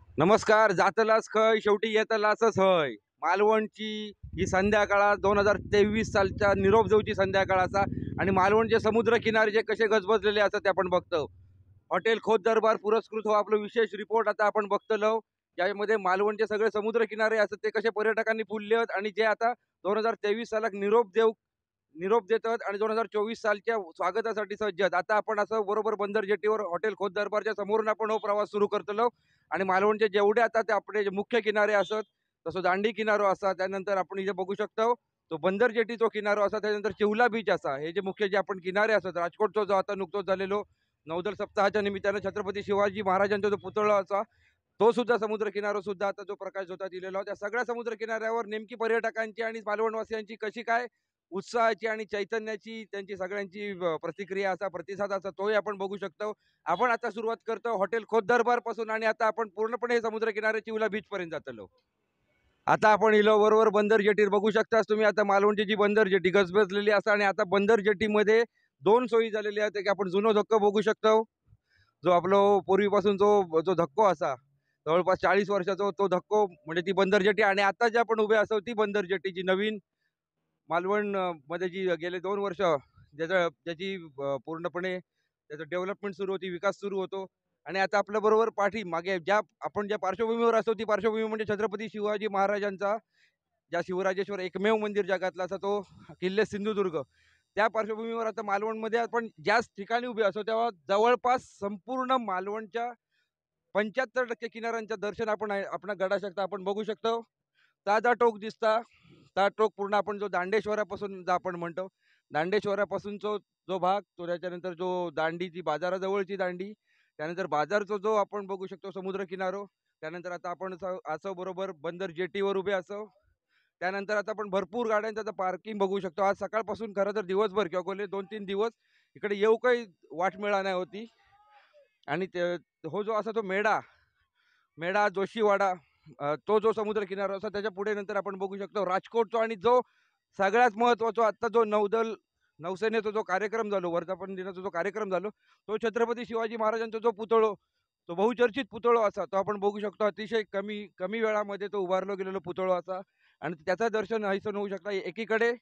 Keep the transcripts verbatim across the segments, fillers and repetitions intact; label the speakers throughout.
Speaker 1: नमस्कार. जातलाच खय शेवटी येतलाच हय. मालवणची ही संध्याकाळ दोन हजार तेवीस सालच्या निरोप देऊची संध्याकाळाचा आणि मालवणचे समुद्र किनारे जे कसे गजबजलेले असतात ते आपण बघतो. हॉटेल खोत दरबार पुरस्कृत हो आपलं विशेष रिपोर्ट आता आपण बघतलो, ज्यामध्ये मालवणचे सगळे समुद्र किनारे असतात ते कसे पर्यटकांनी फुलले आहेत आणि जे आता दोन हजार तेवीस सालाक निरोप देऊ निरोप देतात आणि दोन हजार चोवीस सालच्या स्वागतासाठी सज्ज आहेत. आता आपण असं बरोबर बंदर जेटीवर हॉटेल खोत दरबारच्या समोरून आपण हो प्रवास सुरू करतलो आणि मालवणचे जेवढे आता ते आपले जे मुख्य किनारे असत, तसं दांडी किनारो असा, त्यानंतर आपण इथे बघू शकतो तो बंदर जेटी तो किनारो असा, त्यानंतर चिवला बीच असा, हे जे मुख्य जे आपण किनारे असतात, राजकोटचा जो आता नुकतोच झालेलो नौदल सप्ताहाच्या निमित्तानं छत्रपती शिवाजी महाराजांचा जो पुतळा असा तो सुद्धा समुद्र किनारा सुद्धा आता जो प्रकाश होता दिलेला होता, त्या सगळ्या समुद्र किनाऱ्यावर नेमकी पर्यटकांची आणि मालवणवासियांची कशी काय उत्साहाची आणि चैतन्याची त्यांची सगळ्यांची अ, प्रतिक्रिया असा प्रतिसाद असा तोही आपण बघू शकतो. आपण आता सुरुवात करतो हॉटेल खोत दरबार पासून आणि आता आपण पूर्णपणे समुद्र किनारे चिवला बीच पर्यंत जातलो. आता आपण इलो बरोबर बंदर जेटीवर बघू शकताच तुम्ही आता मालवणची जी बंदर जेटी गजबजलेली असता आणि आता बंदर जेटीमध्ये दोन सोयी झालेली आहेत. एक आपण जुनो धक्को बघू शकतो, जो आपलो पूर्वीपासून जो जो धक्को असा जवळपास चाळीस वर्षाचा तो धक्को म्हणजे ती बंदर जेटी आणि आता जे आपण उभे असो ती बंदर जेटी जी नवीन मालवण अ, मध्ये जी गेले दोन वर्ष ज्याचं ज्याची अ, पूर्णपणे त्याचं डेव्हलपमेंट सुरू होती, विकास सुरू होतो आणि आता आपल्या बरोबर पाठी मागे ज्या आपण ज्या पार्श्वभूमीवर असतो ती पार्श्वभूमी म्हणजे छत्रपती शिवाजी महाराजांचा ज्या शिवराजेश्वर एकमेव मंदिर जगातला असा तो किल्ले सिंधुदुर्ग. त्या पार्श्वभूमीवर आता मालवणमध्ये आपण ज्याच ठिकाणी उभे असतो तेव्हा जवळपास संपूर्ण मालवणच्या पंच्याहत्तर टक्के किनाऱ्यांचं दर्शन आपण आहे- आपण गडा शकता आपण बघू शकतो. ताजा टोक दिसता ता टोक पूर्ण आपण जो दांडेश्वरापासून जो आपण म्हणतो दांडेश्वरापासूनचा जो भाग तो त्याच्यानंतर जो दांडीची बाजाराजवळची दांडी, त्यानंतर बाजारचा जो आपण बघू शकतो समुद्र किनारो, त्यानंतर आता आपण असं असं बरोबर बंदर जेटीवर उभे असो, त्यानंतर आता आपण भरपूर गाड्यांचं आता पार्किंग बघू शकतो. आज सकाळपासून खरं तर दिवसभर किंवा गेले दोन तीन दिवस इकडे येऊ काही वाट मिळा नाही होती आणि ते हो जो असा तो मेढा मेढा जोशीवाडा अ, तो जो समुद्र किनारा असा त्याच्या पुढे नंतर आपण बघू शकतो राजकोटचा आणि जो सगळ्यात महत्त्वाचा आत्ता जो नौदल नौसेनेचा जो कार्यक्रम झालो वर्धापन दिनाचा जो कार्यक्रम झालो तो छत्रपती शिवाजी महाराजांचा जो पुतळो तो बहुचर्चित पुतळो असा तो आपण बघू शकतो. अतिशय कमी कमी वेळामध्ये तो उभारलो गेलेलो पुतळो असा आणि त्याचं दर्शन हैसन होऊ शकता. एकीकडे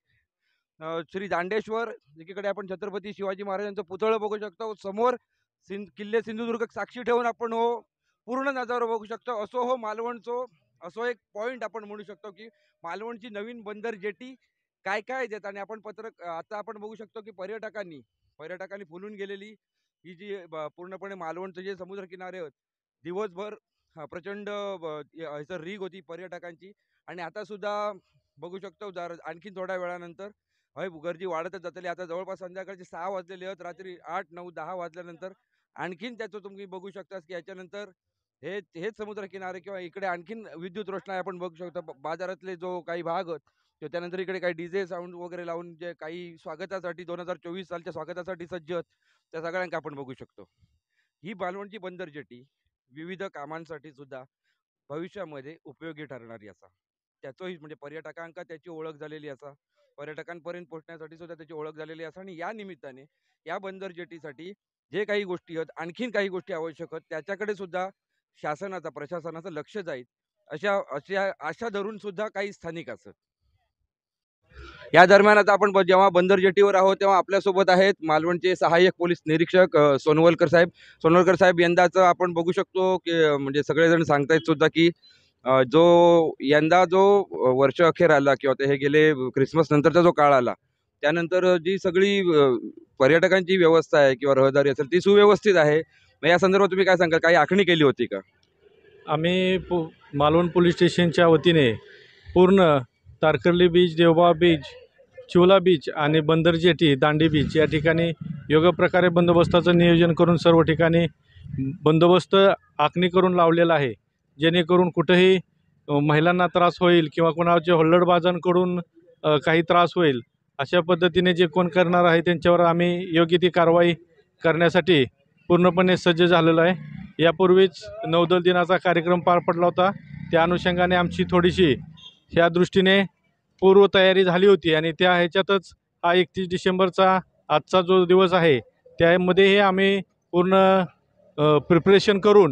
Speaker 1: अ, श्री दांडेश्वर, एकीकडे आपण छत्रपती शिवाजी महाराजांचं पुतळं बघू शकतो. समोर सिंध किल्ले सिंधुदुर्ग साक्षी ठेवून आपण हो पूर्ण नजारा बघू शकतो. असो हो मालवणचो असो एक पॉइंट आपण म्हणू शकतो की मालवणची नवीन बंदर जेटी काय काय देत आणि आपण पत्रक आता आपण बघू शकतो की पर्यटकांनी पर्यटकांनी फुलून गेलेली ही जी ब- पूर्णपणे मालवणचे जे समुद्र किनारे आहेत दिवसभर अ, प्रचंड ब- य- ह्याचं रीग होती पर्यटकांची आणि आता सुद्धा बघू शकतो जर आणखी थोड्या वेळानंतर हय गर्दी वाढतच जातली. आता जवळपास संध्याकाळचे सहा वाजलेले आहेत, रात्री आठ नऊ दहा वाजल्यानंतर आणखीन त्याचं तुम्ही बघू शकता की याच्यानंतर हे हेच समुद्र किनारे किंवा इकडे आणखीन विद्युत रोषणाई आपण बघू शकतो. ब- बाजारातले जो काही भाग आहेत, किंवा त्यानंतर इकडे काही डीजे साऊंड वगैरे लावून जे काही स्वागतासाठी दोन हजार चोवीस सालच्या स्वागतासाठी सज्ज आहेत त्या सगळ्यांका आपण बघू शकतो. ही मालवणची बंदर जेटी विविध कामांसाठी सुद्धा भविष्यामध्ये उपयोगी ठरणारी असा. त्याचंही म्हणजे पर्यटकांका त्याची ओळख झालेली असा, पर्यटकांपर्यंत पोहोचण्यासाठी सुद्धा त्याची ओळख झालेली असा आणि या निमित्ताने या बंदर जेटीसाठी जे काही गोष्टी आहेत आणखीन काही गोष्टी आवश्यक आहेत त्याच्याकडे सुद्धा शासनाचा प्रशासनाचं लक्ष जाईल अशा अशा आशा धरून सुद्धा काही स्थानिक असत. या दरम्यान आता आपण ब- जेव्हा बंदर जेटीवर आहोत तेव्हा आपल्यासोबत आहेत मालवणचे सहाय्यक पोलीस निरीक्षक अ, सोनवलकर साहेब. सोनवलकर साहेब यंदाचं आपण बघू शकतो की अ, म्हणजे सगळेजण सांगतायत सुद्धा की अ, जो यंदा जो अ, वर्ष अखेर आला किंवा ते हे गेले क्रिसमस नंतरचा जो काळ आला त्यानंतर जी सगळी अ, पर्यटकांची व्यवस्था आहे किंवा रहदारी असेल ती सुव्यवस्थित आहे. मग या संदर्भात तुम्ही काय सांगाल, काही आखणी केली होती का?
Speaker 2: आम्ही पु मालवण पोलीस स्टेशनच्या वतीने पूर्ण Tarkarli beach, Devbag beach, Chivla beach आणि बंदर जेटी, दांडी बीच या ठिकाणी योग्य प्रकारे बंदोबस्ताचं नियोजन करून सर्व ठिकाणी बंदोबस्त आखणी करून लावलेला आहे. जेणेकरून कुठेही अ, महिलांना त्रास होईल किंवा कोणाच्या हुल्लडबाजांकडून अ, काही त्रास होईल अशा पद्धतीने जे कोण करणार आहे त्यांच्यावर आम्ही योग्य ती कारवाई करण्यासाठी पूर्णपणे सज्ज झालेलो आहे. यापूर्वीच नौदल दिनाचा कार्यक्रम पार पडला होता. त्या अनुषंगाने आमची थोडीशी ह्या दृष्टीने पूर्वतयारी झाली होती आणि त्या ह्याच्यातच हा एकतीस डिसेंबरचा आजचा जो दिवस आहे त्यामध्येही आम्ही पूर्ण प्रिपरेशन करून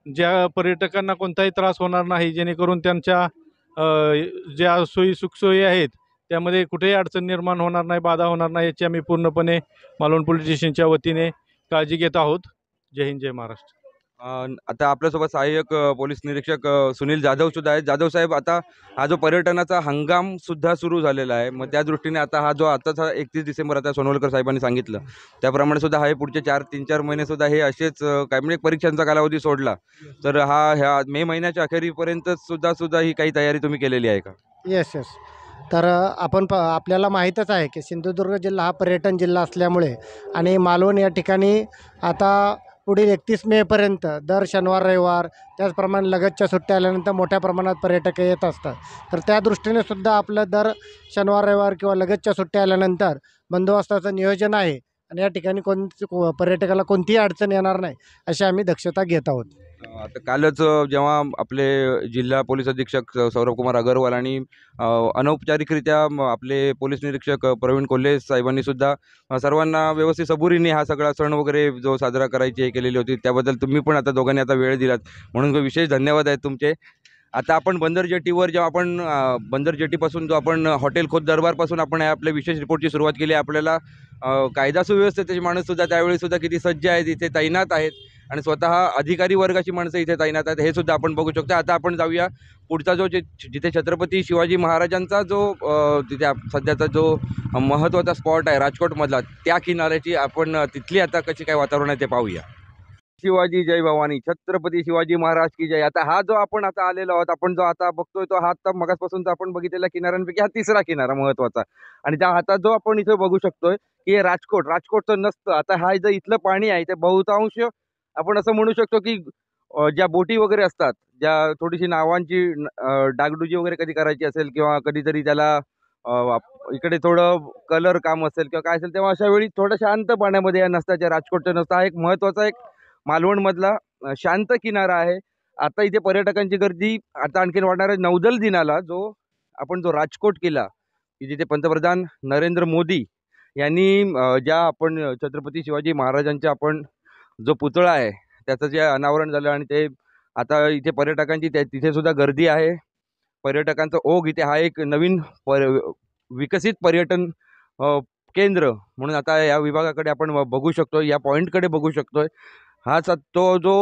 Speaker 2: ज्या पर्यटकांना कोणताही त्रास होणार नाही, जेणेकरून त्यांच्या अ, ज्या सोयी सुखसोयी आहेत त्यामध्ये कुठेही अडचण निर्माण होणार नाही, बाधा होणार नाही, याची आम्ही पूर्णपणे मालवण पोलीस स्टेशनच्या वतीने काळजी घेत आहोत. जय हिंद, जय महाराष्ट्र.
Speaker 1: अ, आता आपल्यासोबत सहाय्यक अ, पोलीस निरीक्षक अ, सुनील जाधव सुद्धा आहेत. जाधव साहेब, आता हा जो पर्यटनाचा हंगाम सुद्धा सुरू झालेला आहे, मग त्या दृष्टीने आता हा जो आताचा एकतीस डिसेंबर आता सोनवलकर साहेबांनी सांगितलं त्याप्रमाणे सुद्धा हा हे पुढचे चार तीन चार महिने सुद्धा हे असेच अ, काय म्हणजे परीक्षांचा कालावधी सोडला तर हा ह्या मे महिन्याच्या अखेरीपर्यंत सुद्धा सुद्धा ही काही तयारी तुम्ही केलेली आहे का?
Speaker 3: येस येस तर अ, आपण प आपल्याला माहीतच आहे की सिंधुदुर्ग जिल्हा हा पर्यटन जिल्हा असल्यामुळे आणि मालवण या ठिकाणी आता पुढील एकतीस मेपर्यंत दर शनिवार रविवार त्याचप्रमाणे लगतच्या सुट्ट्या आल्यानंतर मोठ्या प्रमाणात पर्यटक येत असतात. तर त्या दृष्टीने सुद्धा आपलं दर शनिवार रविवार किंवा लगतच्या सुट्ट्या आल्यानंतर बंदोबस्ताचं नियोजन आहे आणि या ठिकाणी कोण को- पर्यटकाला कोणतीही अडचण येणार नाही अशी आम्ही दक्षता घेत आहोत.
Speaker 1: अ, आता कालच अ, जेव्हा आपले जिल्हा पोलीस अधीक्षक स- सौरभ कुमार अगरवाल आणि अ, अनौपचारिकरित्या म- आपले पोलीस निरीक्षक अ, प्रवीण कोल्हे साहेबांनी सुद्धा अ, सर्वांना व्यवस्थित सबुरीने हा सगळा सण वगैरे जो साजरा करायची हे केलेली होती, त्याबद्दल तुम्ही पण आता दोघांनी आता वेळ दिलात म्हणून विशेष धन्यवाद आहेत तुमचे. आता आपण बंदर जेटीवर जेव्हा आपण अ, बंदर जेटीपासून जो आपण हॉटेल खोत दरबारपासून आपण या आपल्या विशेष रिपोर्टची सुरुवात केली आहे. आपल्याला अ, कायदा सुव्यवस्थेचे माणूससुद्धा त्यावेळी सुद्धा किती सज्ज आहेत, इथे तैनात आहेत आणि स्वतः अधिकारी वर्गाची माणसं इथे तैनात आहेत, हे सुद्धा आपण बघू शकतो. आता आपण जाऊया पुढचा जो जे जिथे छत्रपती शिवाजी महाराजांचा जो अ, तिथे आप- सध्याचा जो महत्त्वाचा स्पॉट आहे राजकोटमधला, त्या किनाऱ्याची आपण अ, तिथली आता कशी काय वातावरण आहे ते पाहूया. शिवाजी जय भवानी, छत्रपती शिवाजी महाराज की जय. आता हा जो आपण आता आलेलो आहोत, आपण जो आता बघतोय तो हा आता मगासपासूनचा आपण बघितलेल्या किनाऱ्यांपैकी हा तिसरा किनारा महत्वाचा. आणि त्या हातात जो आपण इथे बघू शकतोय की हे राजकोट राजकोटचं नसतं. आता हा जे इथलं पाणी आहे ते बहुतांश आपण असं म्हणू शकतो की अ, ज्या बोटी वगैरे असतात, ज्या थोडीशी नावांची न- अ, डागडुजी वगैरे कधी करायची असेल किंवा कधीतरी त्याला अ, आप- इकडे थोडं कलर काम असेल किंवा काय असेल, तेव्हा अशा वेळी थोडं शांत पाण्यामध्ये या नसतात, ज्या राजकोटच्या नसतात. हा एक महत्वाचा एक मालवणमधला अ, शांत किनारा आहे. आता इथे पर्यटकांची गर्दी आता आणखीन वाढणार आहे. नौदल दिनाला जो आपण जो राजकोट किल्ला की जिथे पंतप्रधान नरेंद्र मोदी यांनी अ, ज्या आपण छत्रपती शिवाजी महाराजांचा आपण जो पुतळा आहे त्याचं जे अनावरण झालं आणि ते आता इथे पर्यटकांची त्या तिथे सुद्धा गर्दी आहे. पर्यटकांचा ओघ इथे हा एक नवीन पर विकसित पर्यटन अ, केंद्र म्हणून आता या विभागाकडे आपण बघू शकतो, या पॉईंटकडे बघू शकतोय. हाच तो जो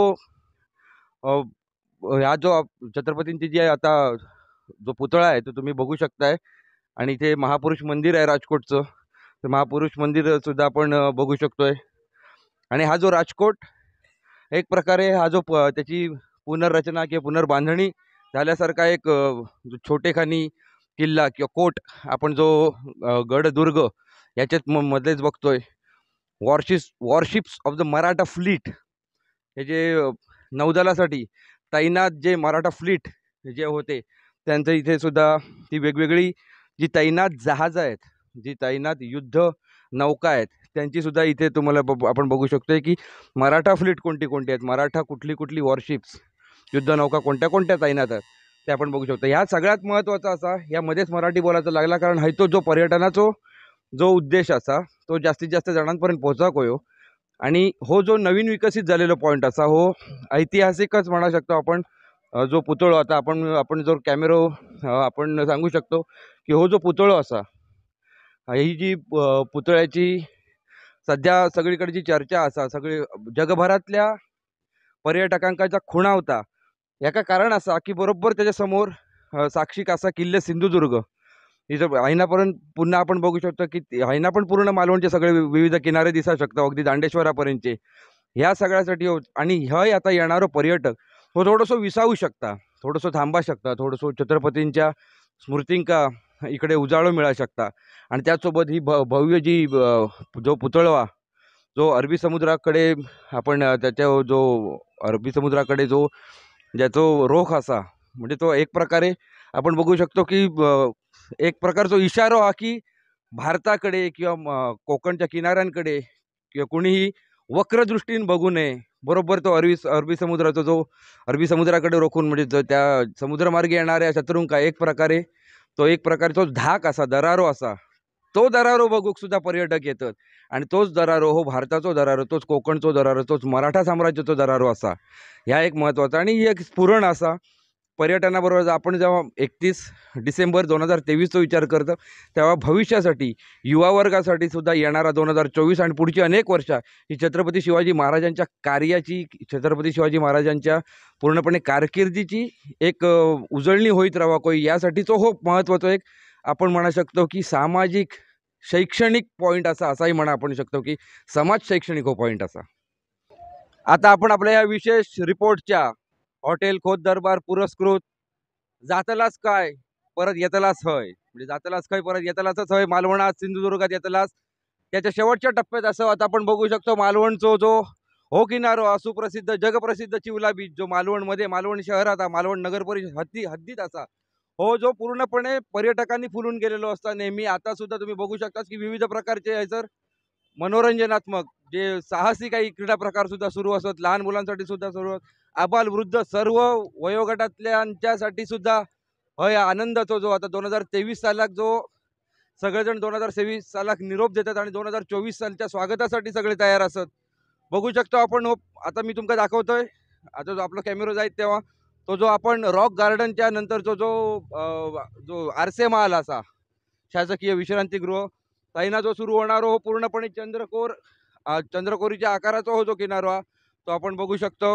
Speaker 1: अ, हा जो आप- छत्रपतींची जी आहे आता जो पुतळा आहे तो तुम्ही बघू शकताय. आणि इथे महापुरुष मंदिर आहे राजकोटचं, तर महापुरुष मंदिर सुद्धा आपण अ, बघू शकतोय. आणि हा जो राजकोट एक प्रकारे हा जो प त्याची पुनर्रचना किंवा पुनर्बांधणी झाल्यासारखा एक अ, जो छोटेखानी किल्ला किंवा कोट आपण जो अ, गड दुर्ग याच्यात म मध्येच बघतोय. Warships warships of the Maratha fleet, हे जे अ, नौदलासाठी तैनात जे मराठा फ्लीट जे होते त्यांचं इथे सुद्धा ती वेगवेगळी जी तैनात जहाजं आहेत, जी तैनात युद्ध नौका आहेत, त्यांची सुद्धा इथे तुम्हाला ब आपण बघू शकतोय की मराठा फ्लीट कोणती कोणती आहेत, मराठा कुठली कुठली वॉरशिप्स युद्ध नौका कोणत्या कोणत्या तैनात आहेत ते आपण बघू शकतो. ह्या सगळ्यात महत्त्वाचा असा यामध्येच मराठी बोलायचा लागला, कारण हा तो जो पर्यटनाचा जो उद्देश असा तो जास्तीत जास्त जणांपर्यंत पोहोचवा हो. आणि हो जो नवीन विकसित झालेला पॉईंट असा हो ऐतिहासिकच म्हणू शकतो आपण. अ, जो पुतळो आता आपण आपण जो कॅमेरो अ, आपण सांगू शकतो की हो जो पुतळो असा ही जी अ, पुतळ्याची सध्या सगळीकडे जी चर्चा असा सगळी जगभरातल्या पर्यटकांचा खुणा होता. याका कारण असा की बरोबर त्याच्यासमोर अ, साक्षी कासा किल्ले सिंधुदुर्ग इथं हैनापर्यंत पुन्हा आपण बघू शकतो की ते- हैना पण पूर्ण मालवणचे सगळे वि- विविध किनारे दिसू शकतो अगदी दांडेश्वरापर्यंतचे. ह्या सगळ्यासाठी हो आणि हे आता येणारं पर्यटक हो थोडंसं विसावू शकता, थोडंसं थांबा शकता, थोडंसं छत्रपतींच्या स्मृतींका इकडे उजाळो मिळा शकता. आणि त्याचसोबत ही भ भव्य जी अ, जो पुतळा जो अरबी समुद्राकडे आपण अ, त्याच्या जो अरबी समुद्राकडे जो ज्याचो रोख असा म्हणजे तो एक प्रकारे आपण बघू शकतो की अ, एक प्रकारचा इशारा हा की भारताकडे किंवा म- कोकणच्या किनाऱ्यांकडे किंवा कुणीही वक्रदृष्टीने बघू नये. बरोबर तो अरबी अरबी समुद्राचा जो अरबी समुद्राकडे रोखून म्हणजे जो त्या समुद्रमार्गे येणाऱ्या शत्रूंका एक प्रकारे तो एक प्रकारे तो धाक असा दरारो असा तो दरारो बघूक सुद्धा पर्यटक येतात आणि तोच दरारो हो भारताचो दरारो, तोच कोकणचो दरारो, तोच मराठा साम्राज्याचो दरारो असा. ह्या एक महत्त्वाचा आणि ही एक स्फुरण असा पर्यटनाबरोबर आपण जेव्हा एकतीस डिसेंबर दोन हजार तेवीसचा विचार करतो तेव्हा भविष्यासाठी युवा वर्गासाठी सुद्धा येणारा दोन हजार चोवीस आणि पुढची अनेक वर्ष ही छत्रपती शिवाजी महाराजांच्या कार्याची, छत्रपती शिवाजी महाराजांच्या पूर्णपणे कारकिर्दीची एक अ, उजळणी होईत राहावा कोई यासाठीचो हो महत्त्वाचा एक आपण म्हणू शकतो की सामाजिक शैक्षणिक पॉईंट असा असाही म्हणा आपण शकतो की समाज शैक्षणिक हो पॉईंट असा. आता आपण आपल्या या विशेष रिपोर्टच्या हॉटेल खोत दरबार पुरस्कृत जातलास काय परत येतलास हय म्हणजे जातलास काय परत येतलासच हय मालवणात सिंधुदुर्गात येतलास त्याच्या शेवटच्या टप्प्यात असं आता आपण बघू शकतो मालवणचो जो हो किनारो हा सुप्रसिद्ध जगप्रसिद्ध चिवला बीच जो मालवणमध्ये मालवण शहरात हा मालवण नगर परिषद हद्दी हद्दीत असा हो जो पूर्णपणे पर्यटकांनी फुलून गेलेलो असता नेहमी. आता सुद्धा तुम्ही बघू शकता की विविध प्रकारचे हैसर मनोरंजनात्मक जे साहसी काही क्रीडा प्रकार सुद्धा सुरू असत, लहान मुलांसाठी सुद्धा सुरू, आबाल वृद्ध सर्व वयोगटातल्यांच्यासाठी सुद्धा हय आनंदाचा जो आता दोन हजार तेवीस सालाक जो सगळेजण दोन हजार तेवीस सालाक निरोप देतात आणि दोन हजार चोवीस सालच्या स्वागतासाठी सगळे तयार असत. बघू शकतो आपण हो आता मी तुमका दाखवतोय आता जो आपला कॅमेरा जाईल तेव्हा तो जो आपण रॉक गार्डनच्या नंतरचो जो अ, जो आरसे महाल असा शासकीय विश्रांतीगृह ताईना जो सुरू होणार हो पूर्णपणे चंद्रकोर अ, चंद्रकोरीच्या आकाराचा हो जो किनारो हा तो आपण बघू शकतो.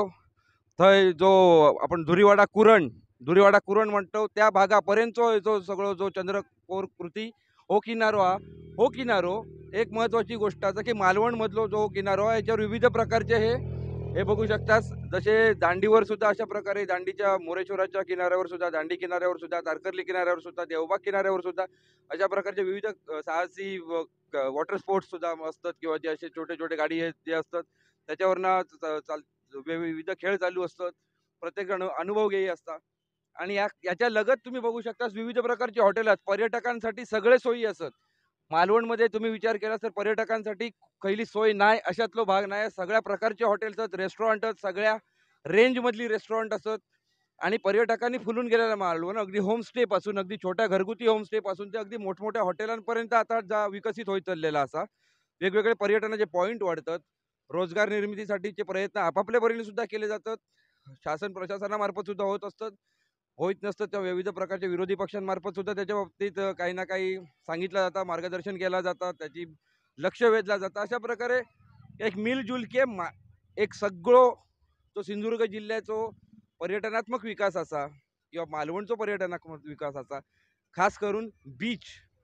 Speaker 1: थंय जो आपण धुरीवाडा कुरण धुरीवाडा कुरण म्हणतो त्या भागापर्यंतचो जो सगळं जो चंद्रकोर कृती हो किनारो हा हो किनारो एक महत्त्वाची गोष्ट असं की मालवणमधलो जो किनारो आहे याच्यावर विविध प्रकारचे हे हे बघू शकतास जसे दांडीवर सुद्धा अशा प्रकारे दांडीच्या मोरेश्वराच्या किनाऱ्यावर सुद्धा दांडी किनाऱ्यावर सुद्धा तारकर्ली किनाऱ्यावर सुद्धा देवबाग किनाऱ्यावर सुद्धा अशा प्रकारचे विविध अ, साहसी वॉटर स्पोर्ट्स सुद्धा असतात किंवा जे असे छोटे छोटे गाडी हे जे असतात त्याच्यावरनं च- चाल वे- विविध खेळ चालू असतात. प्रत्येक जण अनुभव घेई असतात आणि या याच्या लगत तुम्ही बघू शकता विविध प्रकारचे हॉटेल आहेत पर्यटकांसाठी सगळे सोयी असत. मालवणमध्ये तुम्ही विचार केला तर पर्यटकांसाठी पहिली सोय नाही अशातलो भाग नाही. सगळ्या प्रकारचे हॉटेल्स आहेत, रेस्टॉरंट आहेत, सगळ्या रेंजमधली रेस्टॉरंट असत आणि पर्यटकांनी फुलून गेलेला मालवण अगदी होमस्टे पासून अगदी छोट्या घरगुती होमस्टे पासून ते अगदी मोठमोठ्या हॉटेलांपर्यंत आता जा विकसित होत चाललेला असा. वेगवेगळे पर्यटनाचे पॉईंट वाढतात, रोजगार निर्मितीसाठीचे प्रयत्न आपापल्या परीने सुद्धा केले जातात, शासन प्रशासनामार्फत सुद्धा होत असतात. होत नसतं त्या विविध प्रकारच्या विरोधी पक्षांमार्फत सुद्धा त्याच्या बाबतीत अ, काही ना काही सांगितलं जातं, मार्गदर्शन केलं जातं, त्याची लक्ष वेधलं जातं. अशा प्रकारे एक मिलजुल के मा एक सगळो जो सिंधुदुर्ग जिल्ह्याचो पर्यटनात्मक विकास असा किंवा मालवणचो पर्यटनात्मक विकास असा खास करून बीच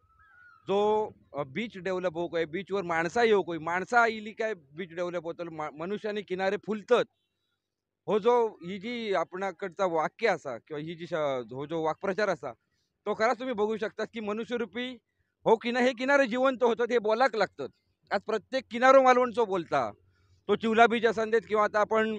Speaker 1: जो बीच डेव्हलप होऊ काय बीचवर माणसा येऊ काय माणसा येईली काय बीच डेव्हलप होतं मा- मनुष्याने किनारे फुलतात हो जो ही जी आपणाकडचा वाक्य असा किंवा ही जी श- हो जो वाक्प्रचार असा तो खराच तुम्ही बघू शकता की मनुष्यरूपी हो किना हे किनारे जिवंत होतात हे बोलाक लागतात. आज प्रत्येक किनारो मालवणचो बोलता तो चिवला बीच असांदेत किंवा आता आपण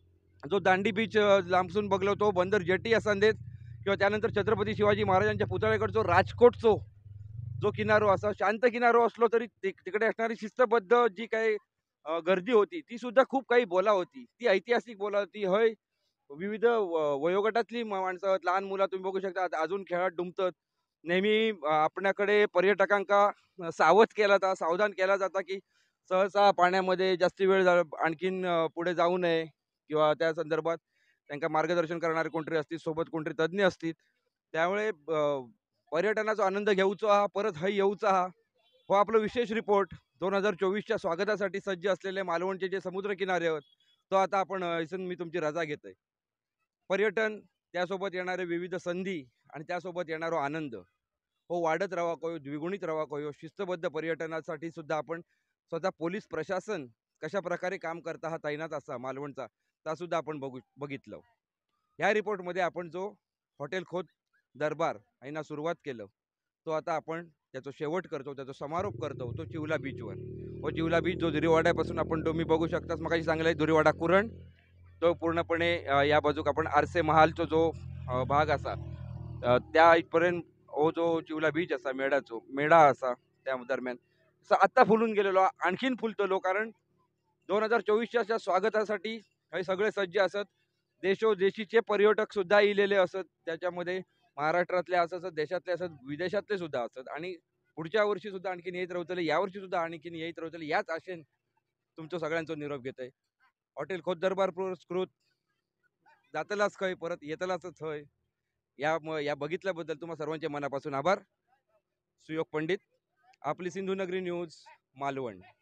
Speaker 1: जो दांडी बीच अ, लांबसून बघलो तो बंदर जेटी असांदेत किंवा त्यानंतर छत्रपती शिवाजी महाराजांच्या पुतळ्याकडचो राजकोटचो जो किनारो असा शांत किनारो असलो तरी तिक- तिकडे असणारी शिस्तबद्ध जी काही अ, गर्दी होती ती सुद्धा खूप काही बोला होती, ती ऐतिहासिक बोला होती. हय विविध व- वयोगटातली मा- माणसं आहेत, लहान मुलं तुम्ही बघू शकता आता अजून खेळात डुंबतात. नेहमी अ, आपल्याकडे पर्यटकांका अ, सावध केला जाता सावधान केला जाता की सहसा पाण्यामध्ये जास्ती वेळ जा- आणखीन अ, पुढे जाऊ नये किंवा त्या संदर्भात त्यांना मार्गदर्शन करणारे कोणतरी असतील सोबत कोणतरी तज्ज्ञ असतील. त्यामुळे अ, पर्यटनाचा आनंद घेऊचा हा परत हय येऊचा हा हो आपलं विशेष रिपोर्ट दोन हजार चोवीसच्या स्वागतासाठी सज्ज असलेले मालवणचे जे समुद्र किनारे आहेत तो आता आपण अ, इथून मी तुमची रजा घेतोय. पर्यटन त्यासोबत येणारे विविध संधी आणि त्यासोबत येणारा आनंद हो वाढत राहावा कोयो द्विगुणित राहावा कोयो शिस्तबद्ध पर्यटनासाठी सुद्धा आपण स्वतः पोलीस प्रशासन कशा प्रकारे काम करता हा तैनात असा मालवणचा ता सुद्धा आपण बघू बघितलं. ह्या रिपोर्टमध्ये आपण जो हॉटेल खोत दरबार यांना सुरुवात केलं तो आता आपण त्याचा शेवट करतो, त्याचा समारोप करतो तो चिवला बीचवर. व चिवला बीच जो दुरीवाड्यापासून आपण तुम्ही बघू शकता मगाशी सांगलाय दुरीवाडा कुरण तो पूर्णपणे अ, या बाजूक आपण आरसे महालचा जो अ, भाग असा अ, त्या इथपर्यंत हो जो चिवला बीच असा मेढाचो मेढा असा त्या दरम्यान असं आत्ता फुलून गेलेलो आणखीन फुलतलो कारण दोन हजार चोवीसच्या स्वागतासाठी हे सगळे सज्ज असत. देशोदेशीचे पर्यटक सुद्धा इलेले असत त्याच्यामध्ये महाराष्ट्रातले असत देशातले असत विदेशातले सुद्धा असत आणि पुढच्या वर्षी सुद्धा आणखीन येत राहतले, यावर्षी सुद्धा आणखीन येत राहतले. याच आशेन तुमचं सगळ्यांचं निरोप घेतोय. हॉटेल खोत दरबार पुरस्कृत जातलाच खंय परत येतलाच थंय. या म- या बघितल्याबद्दल तुम्हा सर्वांचे मनापासून आभार. सुयोग पंडित, आपली सिंधुनगरी न्यूज, मालवण.